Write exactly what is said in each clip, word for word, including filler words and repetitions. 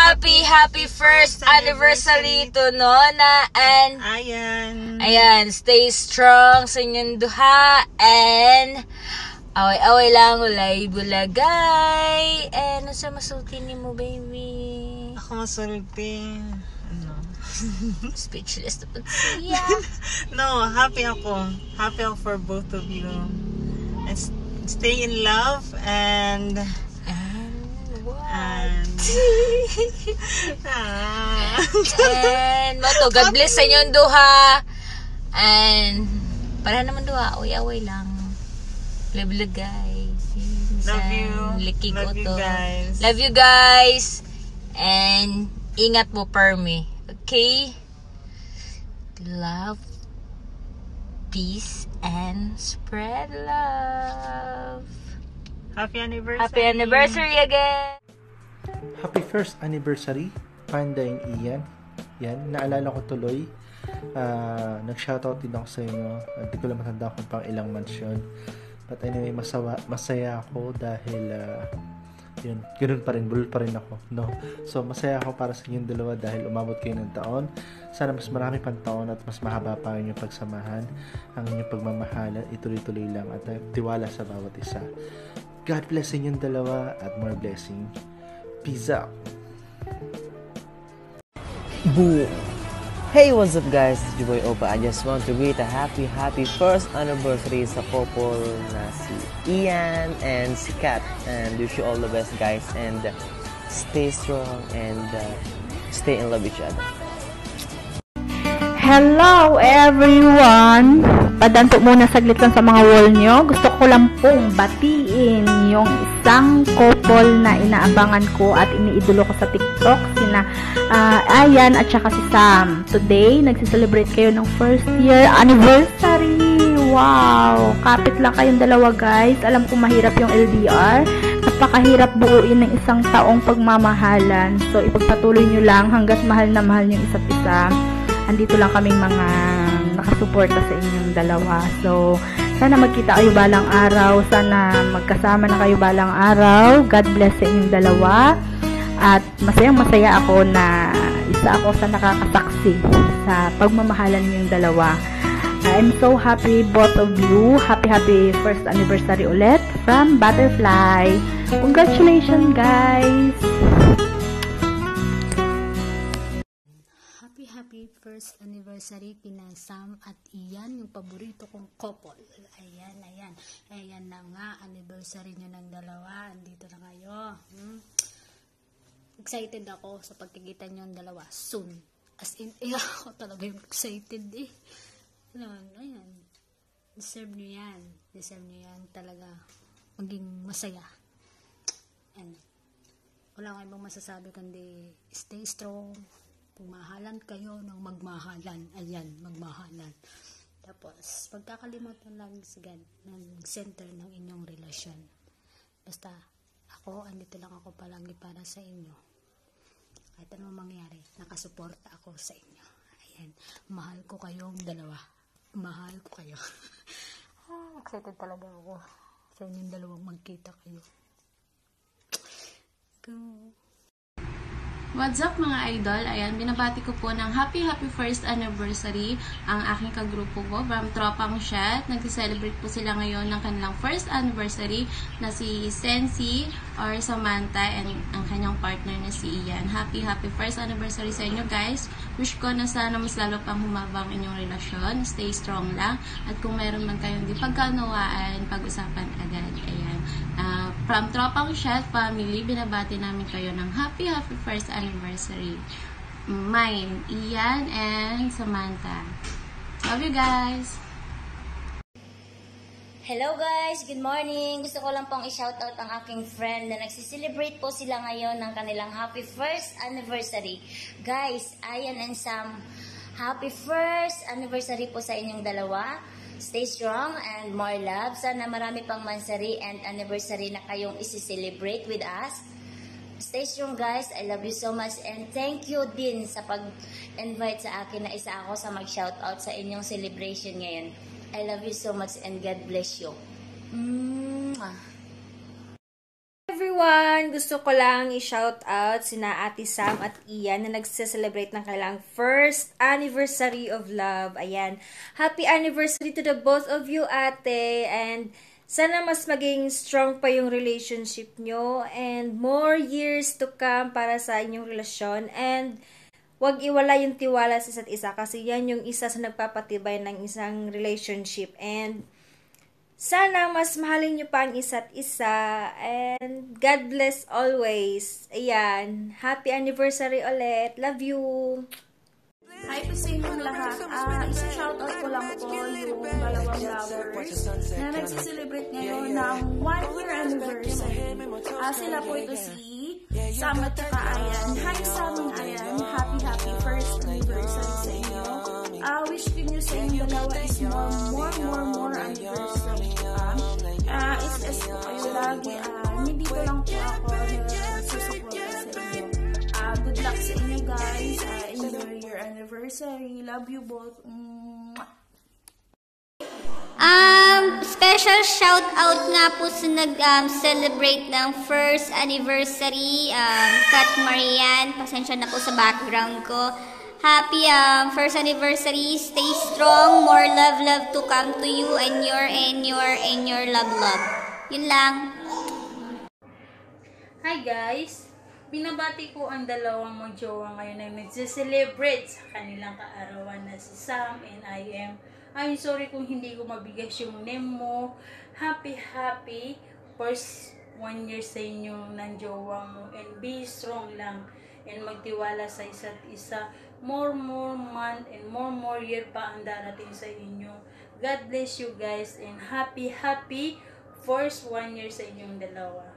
happy, happy first anniversary to Nona and Ayan. Ayan, stay strong sa inyong duha and away-away lang, ulay bulagay. And ano sa masulti ni mo, baby? Ako masulti. Ano? Speechless na pag siya. No, happy ako. Happy ako for both of you. And stay in love and And what? and ah. And mo to, God bless sa inyong duha. And para naman duha, away-away lang. Bulagay. Love you. Likig Love you to. guys. Love you guys. And ingat mo per me. Okay? Love, peace, and spread love. Happy anniversary. Happy anniversary again. Happy first anniversary, Panda and Ian. Yan, naalala ko tuloy. Uh, Nag-shoutout din ako sa inyo. Hindi ko lang matanda kung pang ilang months yun. But anyway, masawa, masaya ako dahil uh, yun, ganoon pa rin, bulol pa rin ako, no? So, masaya ako para sa inyong dalawa dahil umabot kayo ng taon. Sana mas marami pang taon at mas mahaba pa ang inyong pagsamahan, ang inyong pagmamahalan, ituloy-tuloy lang at uh, tiwala sa bawat isa. God bless sa inyong dalawa at more blessing. Peace out. Boo! Hey, what's up guys? It's your boy Opa. I just want to greet a happy, happy first anniversary sa couple na si Ian and si Kat. And wish you all the best guys. And uh, stay strong and uh, stay in love with each other. Hello everyone! Padanto muna saglit lang sa mga wall nyo. Gusto ko lang pong batiin yung isang couple na inaabangan ko at iniidolo ko sa TikTok. Sina uh, Ayan at saka si Sam. Today, nagsiselebrate kayo ng first year anniversary. Wow! Kapit lang kayong dalawa guys. Alam ko mahirap yung L D R. Napakahirap buuin ng isang taong pagmamahalan. So, ipagpatuloy nyo lang hanggat mahal na mahal nyo isa't isa. Andito lang kaming mga nakasuporta sa inyong dalawa. So, sana magkita kayo balang araw. Sana magkasama na kayo balang araw. God bless sa inyong dalawa. At masayang masaya ako na isa ako sa nakakasaksi sa pagmamahalan niyong dalawa. I'm so happy both of you. Happy happy first anniversary ulit from Butterfly. Congratulations guys! Happy first anniversary kina Sam at Ian, yung paborito kong couple. Ayan, ayan. Ayan na nga, anniversary nyo ng dalawa. Andito na kayo. Hmm? Excited ako sa pagkikita nyo ng dalawa. Soon. As in, eh, ako talaga yung excited eh. Ayan, ayan. Deserve nyo yan. Deserve nyo yan talaga. Maging masaya. Ayan. Wala kang ibang masasabi kundi stay strong. Pumahalan kayo ng magmahalan. Ayan, magmahalan. Tapos, pagkakalimutan lang si God ng center ng inyong relasyon. Basta, ako, andito lang ako palagi para sa inyo. Kahit anong mangyari, nakasuporta ako sa inyo. Ayan, mahal ko kayong dalawa. Mahal ko kayo. ah, excited talaga ako sa inyong dalawang magkita kayo. Go! What's up mga idol? Ayan, binabati ko po ng happy happy first anniversary ang aking kagrupo ko from Tropang Shot. Nag-celebrate po sila ngayon ng kanilang first anniversary na si Sensi or Samantha and ang kanyang partner na si Ian. Happy happy first anniversary sa inyo guys. Wish ko na sana mas lalo pang humabang inyong relasyon. Stay strong lang. At kung meron man kayong di pagkaunawaan, pag-usapan agad. Ayan. Uh, from Tropang Shot family, binabati namin kayo ng happy happy first anniversary. Mine, Ian and Samantha. Love you guys! Hello guys! Good morning! Gusto ko lang pong i-shoutout ang aking friend na nagsiselebrate po sila ngayon ng kanilang happy first anniversary. Guys, Ayan and Sam, happy first anniversary po sa inyong dalawa. Stay strong and more love. Sana marami pang mansari and anniversary na kayong isi-celebrate with us. Stay strong guys. I love you so much and thank you din sa pag-invite sa akin na isa ako sa mag-shoutout sa inyong celebration ngayon. I love you so much and God bless you. Mwah. Everyone. everyone! Gusto ko lang i-shout out sina Ate Sam at Ian na nagse-celebrate ng kailang first anniversary of love. Ayan. Happy anniversary to the both of you, ate. And sana mas maging strong pa yung relationship nyo and more years to come para sa inyong relasyon. And wag iwala yung tiwala sa isa't isa kasi yan yung isa sa nagpapatibay ng isang relationship. And sana mas mahalin nyo pa ang isa't isa. And God bless always. Ayan. Happy anniversary ulit. Love you. Hi po sa inyong lahat. Ah, isa shoutout ko lang po yung dalawang lovers na nagsiselebrate ngayon ng one year anniversary. Ah, sila po ito si Sam at saka Ayan. Hi Sam and Ayan. Happy happy first anniversary sa inyo. Ah, wish ko nyo sa inyong dalawa is more, more, more, more anniversary. Ah, is is po kayo lagi. Ah, hindi ko lang po ako na susuporta sa inyo. Ah, good luck sa inyo guys. Ah, enjoy your anniversary. Love you both. Mwah. Um, special shout out nga po sa nag-celebrate ng first anniversary, um, Kat Marian. Pasensya na po sa background ko. Happy um, first anniversary. Stay strong. More love, love to come to you and your, and your, and your love, love. Yun lang. Hi guys! Binabati ko ang dalawang magjowa ngayon na nagse-celebrate sa kanilang kaarawan na si Sam and I am. I'm sorry kung hindi ko mabigas yung name mo. Happy, happy first one year sa inyo ng jowa mo. And be strong lang. And magtiwala sa isa't isa. More, more month and more, more year pa ang darating sa inyo. God bless you guys. And happy, happy first one year sa inyong dalawa.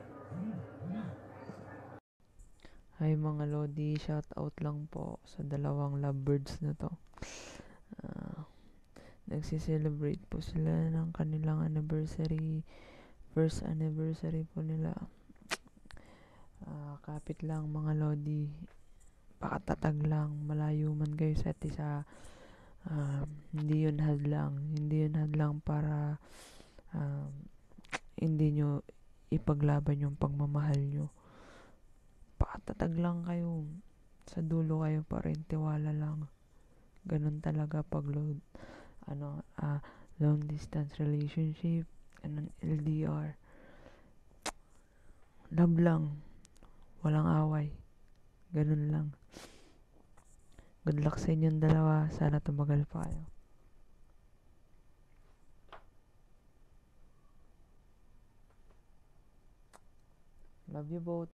Hi mga Lodi, shout out lang po sa dalawang lovebirds na to. Uh, Nagsiselebrate po sila ng kanilang anniversary, first anniversary po nila. Uh, kapit lang mga Lodi, pakatatag lang, malayo man kayo sa isa. Uh, hindi yun hadlang, hindi yun hadlang para uh, hindi nyo ipaglaban yung pagmamahal nyo. Pakatatag lang kayo. Sa dulo kayo pa rin. Tiwala lang. Ganun talaga pag load, ano, uh, long distance relationship, and L D R. Love lang. Walang away. Ganun lang. Good luck sa inyong dalawa. Sana tumagal pa kayo. Love you both.